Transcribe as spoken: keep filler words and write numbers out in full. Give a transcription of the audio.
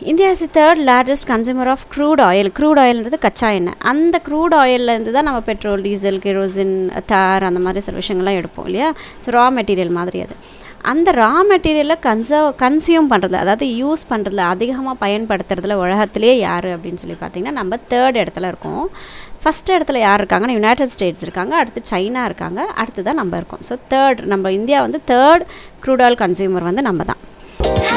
India is the third largest consumer of crude oil. Crude ஆயில்ன்றது கச்சா எண்ணெய். அந்த க்ரூட் ஆயிலேருந்து தான் நம்ம பெட்ரோல், டீசல், கெரோசின், தார் அந்த மாதிரி சில விஷயங்கள்லாம் எடுப்போம் இல்லையா. ஸோ ரா மெட்டீரியல் மாதிரி அது. அந்த ரா மெட்டீரியலை கன்சர்வ் கன்சியூம் பண்ணுறதுல, அதாவது யூஸ் பண்ணுறதுல, அதிகமாக பயன்படுத்துறதுல உலகத்திலே யார் அப்படின்னு சொல்லி பார்த்திங்கன்னா நம்ம தேர்ட் இடத்துல இருக்கோம். ஃபஸ்ட் இடத்துல யார் இருக்காங்கன்னா யுனைடெட் ஸ்டேட்ஸ் இருக்காங்க, அடுத்து சைனா இருக்காங்க, அடுத்து தான் நம்ம இருக்கோம். ஸோ தேர்ட், நம்ம இந்தியா வந்து தேர்ட் க்ரூட் ஆயில் கன்சியூமர் வந்து நம்ம தான்.